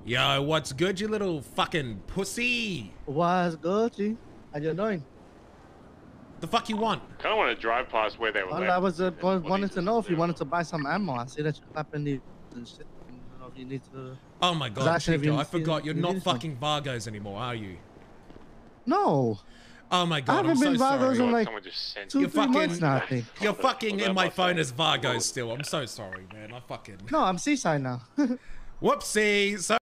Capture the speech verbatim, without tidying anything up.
Yo, what's good, you little fucking pussy? What's good, G? How you doing? The fuck you want? I kind of want to drive past where they were. Well, I was uh, going, wanted to know if you wanted to buy some ammo. I see that you're clapping the and shit. I don't know if you need to. Oh my god, Chico, I forgot you're you not fucking Vagos anymore, are you? No. Oh my god, I haven't I'm been so Vagos sorry. in like two, you're three fucking, months now, I think. You're fucking in my phone as Vagos still. I'm so sorry, man. I fucking. No, I'm seaside now. Whoopsie. So